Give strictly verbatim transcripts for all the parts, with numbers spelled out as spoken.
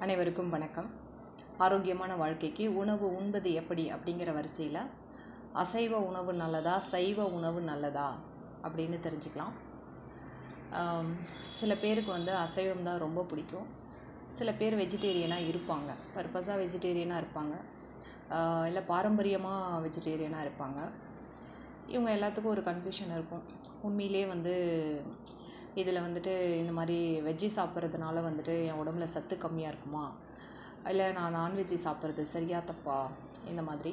அனைவருக்கும் வணக்கம். ஆரோக்கியமான வாழ்க்கைக்கு உணவு உண்பது எப்படி அப்படிங்கிற வரிசையில் அசைவ உணவு நல்லதா, சைவ உணவு நல்லதா அப்படின்னு தெரிஞ்சுக்கலாம். சில பேருக்கு வந்து அசைவம் தான் ரொம்ப பிடிக்கும். சில பேர் வெஜிடேரியனாக இருப்பாங்க, பர்பஸாக வெஜிடேரியனாக இருப்பாங்க, இல்லை பாரம்பரியமாக வெஜிடேரியனாக இருப்பாங்க. இவங்க எல்லாத்துக்கும் ஒரு கன்ஃபியூஷன் இருக்கும். உண்மையிலே வந்து இதில் வந்துட்டு இந்த மாதிரி வெஜ்ஜி சாப்பிட்றதுனால வந்துட்டு என் உடம்புல சத்து கம்மியாக இருக்குமா, இல்லை நான் நான்வெஜ்ஜி சாப்பிட்றது சரியா தப்பா, இந்த மாதிரி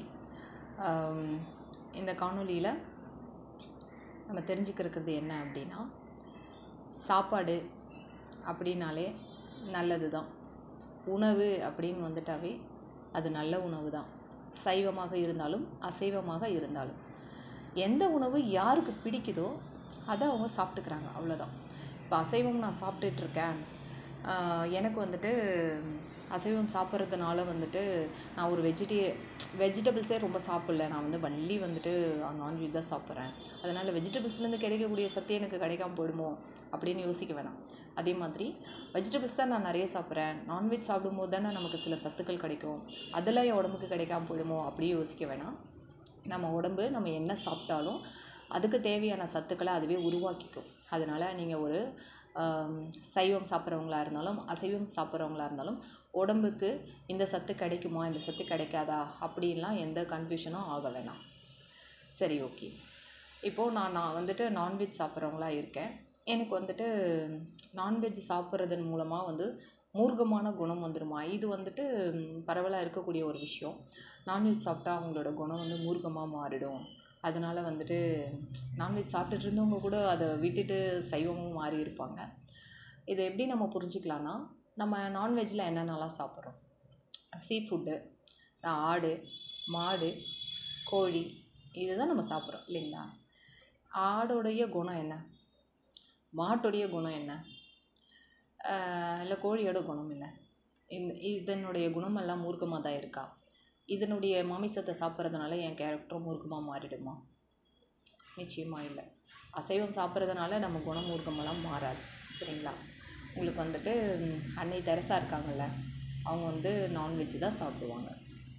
இந்த காணொலியில் நம்ம தெரிஞ்சுக்கிறது என்ன அப்படின்னா, சாப்பாடு அப்படின்னாலே நல்லது தான். உணவு அப்படின்னு வந்துட்டாவே அது நல்ல உணவு தான். சைவமாக இருந்தாலும் அசைவமாக இருந்தாலும் எந்த உணவு யாருக்கு பிடிக்குதோ அதை அவங்க சாப்பிட்டுக்கிறாங்க, அவ்வளோதான். இப்போ அசைவம் நான் சாப்பிட்டுட்ருக்கேன், எனக்கு வந்துட்டு அசைவம் சாப்பிட்றதுனால வந்துட்டு நான் ஒரு வெஜிடே வெஜிடபிள்ஸே ரொம்ப சாப்பிடல, நான் வந்து வள்ளி வந்துட்டு நான்வெஜ் தான் சாப்பிட்றேன், அதனால் வெஜிடபிள்ஸ்லேருந்து கிடைக்கக்கூடிய சத்து எனக்கு கிடைக்காம போயிடுமோ அப்படின்னு யோசிக்க வேணாம். அதே மாதிரி வெஜிடபிள்ஸ் தான் நான் நிறைய சாப்பிட்றேன், நான்வெஜ் சாப்பிடும்போது தானே நமக்கு சில சத்துக்கள் கிடைக்கும், அதெல்லாம் என் உடம்புக்கு கிடைக்காம போயிடுமோ அப்படியே யோசிக்க வேணாம். நம்ம உடம்பு நம்ம என்ன சாப்பிட்டாலும் அதுக்கு தேவையான சத்துக்களை அதுவே உருவாக்கிக்கும். அதனால் நீங்கள் ஒரு சைவம் சாப்பிட்றவங்களா இருந்தாலும் அசைவம் சாப்பிட்றவங்களா இருந்தாலும் உடம்புக்கு இந்த சத்து கிடைக்குமா, இந்த சத்து கிடைக்காதா அப்படின்லாம் எந்த கன்ஃபியூஷனும் ஆக வேணாம். சரி, ஓகே. இப்போது நான் நான் வந்துட்டு நான்வெஜ் சாப்பிட்றவங்களா இருக்கேன். எனக்கு வந்துட்டு நான்வெஜ் சாப்பிட்றதன் மூலமாக வந்து மூர்க்கமான குணம் வந்துடுமா? இது வந்துட்டு பரவலாக இருக்கக்கூடிய ஒரு விஷயம். நான்வெஜ் சாப்பிட்டா அவங்களோட குணம் வந்து மூர்க்கமாக மாறிடும், அதனால் வந்துட்டு நான்வெஜ் சாப்பிட்டுட்டு இருந்தவங்க கூட அதை விட்டுட்டு சைவமும் மாறி இருப்பாங்க. இதை எப்படி நம்ம புரிஞ்சுக்கலான்னா, நம்ம நான்வெஜ்ஜில் என்னென்னலாம் சாப்பிட்றோம்? சீ ஃபுட்டு, ஆடு, மாடு, கோழி, இது தான் நம்ம சாப்பிட்றோம் இல்லைங்களா? ஆடோடைய குணம் என்ன, மாட்டுடைய குணம் என்ன, இல்லை கோழியோட குணம் இல்லை? இந்த இதனுடைய குணமெல்லாம் மூர்க்கமாக தான் இருக்கா? இதனுடைய மாமிசத்தை சாப்பிட்றதுனால என் கேரக்டரும் மூர்க்கமாக மாறிடுமா? நிச்சயமாக இல்லை. அசைவம் சாப்பிட்றதுனால நம்ம குணம் மூர்க்கமெல்லாம் மாறாது, சரிங்களா? உங்களுக்கு வந்துட்டு அன்னை தெரசா இருக்காங்கல்ல, அவங்க வந்து நான்வெஜ் தான் சாப்பிடுவாங்க.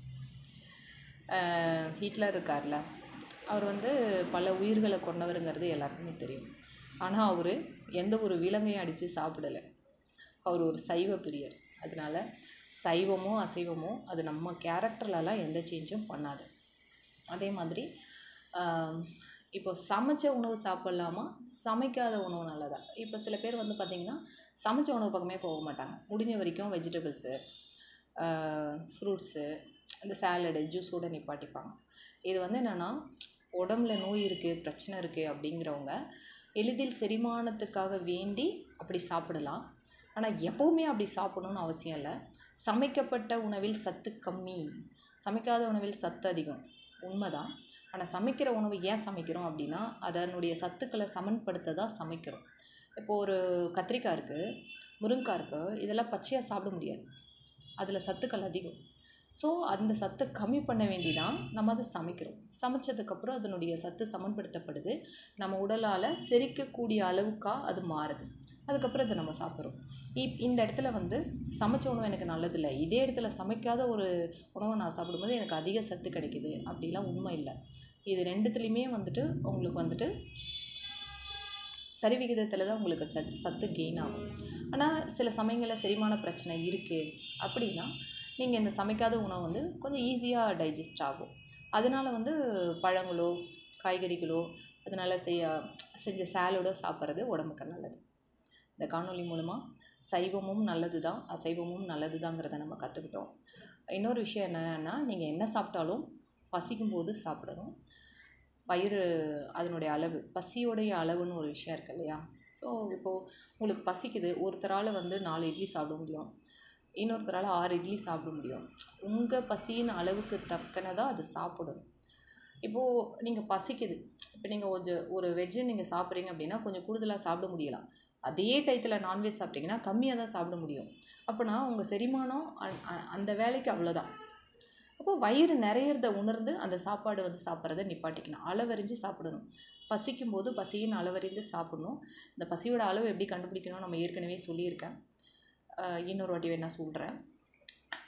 ஹிட்லர் இருக்கார்ல, அவர் வந்து பல உயிர்களை கொண்டவருங்கிறது எல்லாருக்குமே தெரியும். ஆனால் அவர் எந்த ஒரு விலங்கையும் அடித்து சாப்பிடலை. அவர் ஒரு சைவ பிரியர். அதனால் சைவமோ அசைவமோ அது நம்ம கேரக்டர்லலாம் எந்த சேஞ்சும் பண்ணாது. அதே மாதிரி இப்போ சமைச்ச உணவு சாப்பிட்லாமா, சமைக்காத உணவு நல்லதா? இப்போ சில பேர் வந்து பார்த்திங்கன்னா சமைச்ச உணவு பக்கமே போக மாட்டாங்க. முடிஞ்ச வரைக்கும் வெஜிடபிள்ஸு, ஃப்ரூட்ஸு, இந்த சாலடு, ஜூஸோடு நிப்பாட்டிப்பாங்க. இது வந்து என்னென்னா, உடம்புல நோய் இருக்குது, பிரச்சனை இருக்குது அப்படிங்கிறவங்க எளிதில் செரிமானத்துக்காக வேண்டி அப்படி சாப்பிடலாம். ஆனால் எப்போவுமே அப்படி சாப்பிடணுன்னு அவசியம் இல்லை. சமைக்கப்பட்ட உணவில் சத்து கம்மி, சமைக்காத உணவில் சத்து அதிகம், உண்மைதான். ஆனால் சமைக்கிற உணவு ஏன் சமைக்கிறோம் அப்படின்னா, அதனுடைய சத்துக்களை சமன்படுத்த தான் சமைக்கிறோம். இப்போது ஒரு கத்திரிக்காய் இருக்குது, முருங்கைக்காய் இருக்குது, இதெல்லாம் பச்சையாக சாப்பிட முடியாது, அதில் சத்துக்கள் அதிகம். ஸோ அந்த சத்தை கம்மி பண்ண வேண்டி தான் நம்ம அதை சமைக்கிறோம். சமைச்சதுக்கப்புறம் அதனுடைய சத்து சமன்படுத்தப்படுது, நம்ம உடலால் செரிக்கக்கூடிய அளவுக்காக அது மாறுது, அதுக்கப்புறம் அதை நம்ம சாப்பிட்றோம். இப் இந்த இடத்துல வந்து சமைச்ச உணவு எனக்கு நல்லதில்லை, இதே இடத்துல சமைக்காத ஒரு உணவை நான் சாப்பிடும்போது எனக்கு அதிக சத்து கிடைக்கிது அப்படிலாம் உண்மை இல்லை. இது ரெண்டுத்துலேயுமே வந்துட்டு உங்களுக்கு வந்துட்டு சரி விகிதத்தில் தான் உங்களுக்கு சத் சத்து கெயின் ஆகும். ஆனால் சில சமயங்களில் செரிமான பிரச்சனை இருக்குது அப்படின்னா நீங்கள் இந்த சமைக்காத உணவு வந்து கொஞ்சம் ஈஸியாக டைஜஸ்ட் ஆகும். அதனால் வந்து பழங்களோ காய்கறிகளோ அதனால் செய்ய செஞ்ச சாலடோ சாப்பிட்றது உடம்புக்கு நல்லது. இந்த காணொலி மூலமாக சைவமும் நல்லது தான், அசைவமும் நல்லது தாங்கிறத நம்ம கற்றுக்கிட்டோம். இன்னொரு விஷயம் என்னென்னா, நீங்கள் என்ன சாப்பிட்டாலும் பசிக்கும்போது சாப்பிடணும். வயிறு அதனுடைய அளவு, பசியோடைய அளவுன்னு ஒரு விஷயம் இருக்குது இல்லையா? ஸோ இப்போது உங்களுக்கு பசிக்குது, ஒருத்தரால் வந்து நாலு இட்லி சாப்பிட முடியும், இன்னொருத்தரால் ஆறு இட்லி சாப்பிட முடியும். உங்கள் பசியின் அளவுக்கு தக்கனதாக அது சாப்பிடணும். இப்போது நீங்கள் பசிக்குது, இப்போ நீங்கள் கொஞ்சம் ஒரு வெஜ்ஜு நீங்கள் சாப்பிட்றீங்க அப்படின்னா கொஞ்சம் கூடுதலாக சாப்பிட முடியலாம். அதே டயத்தில் நான்வெஜ் சாப்பிட்டிங்கன்னா கம்மியாக தான் சாப்பிட முடியும். அப்போனா உங்கள் செரிமானம் அந்த வேலைக்கு அவ்வளோதான். அப்போ வயிறு நிறையிறத உணர்ந்து அந்த சாப்பாடு வந்து சாப்பிட்றத நிப்பாட்டிக்கணும். அளவறிஞ்சு சாப்பிடணும். பசிக்கும்போது பசியின் அளவறிந்து சாப்பிடணும். இந்த பசியோட அளவு எப்படி கண்டுபிடிக்கணும் நம்ம ஏற்கனவே சொல்லியிருக்கேன், இன்னொரு வாட்டி வேணா சொல்கிறேன்.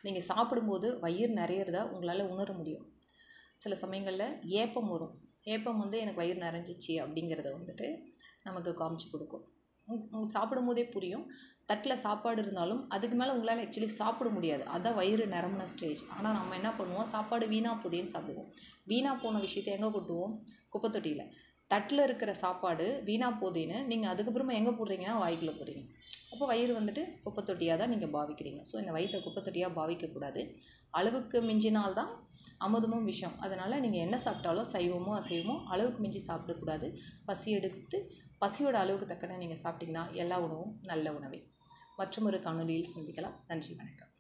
நீங்கள் சாப்பிடும்போது வயிறு நிறையிறதா உங்களால் உணர முடியும். சில சமயங்களில் ஏப்பம் வரும். ஏப்பம் வந்து எனக்கு வயிறு நிறைஞ்சிச்சு அப்படிங்கிறத வந்துட்டு நமக்கு காமிச்சு கொடுக்கும். உங்களுக்கு சாப்பிடும் போதே புரியும். தட்டில் சாப்பாடு இருந்தாலும் அதுக்கு மேலே உங்களால் ஆக்சுவலி சாப்பிட முடியாது. அதான் வயிறு நிரம்பின ஸ்டேஜ். ஆனால் நம்ம என்ன பண்ணுவோம், சாப்பாடு வீணாக போதேன்னு சாப்பிடுவோம். வீணாக போன விஷயத்தை எங்கே கொட்டுவோம்? குப்பை தொட்டியில். தட்டில் இருக்கிற சாப்பாடு வீணாக போதேன்னு நீங்கள் அதுக்கப்புறமா எங்கே போடுறீங்கன்னா வாய்க்குள்ளே போடுறீங்க. அப்போ வயிறு வந்துட்டு குப்பை தொட்டியாக தான் நீங்கள் பாவிக்கிறீங்க. ஸோ இந்த வயிற்றை குப்பை தொட்டியாக பாவிக்கக்கூடாது. அளவுக்கு மிஞ்சினால்தான் அமுதமும் விஷம். அதனால் நீங்கள் என்ன சாப்பிட்டாலும் சைவமோ அசைவமோ அளவுக்கு மிஞ்சி சாப்பிடக்கூடாது. பசி எடுத்து பசியோட அளவுக்கு தக்கன நீங்கள் சாப்பிட்டிங்கன்னா எல்லா உணவும் நல்ல உணவே. மற்றும் ஒரு காணொலியில் சந்திக்கலாம். நன்றி, வணக்கம்.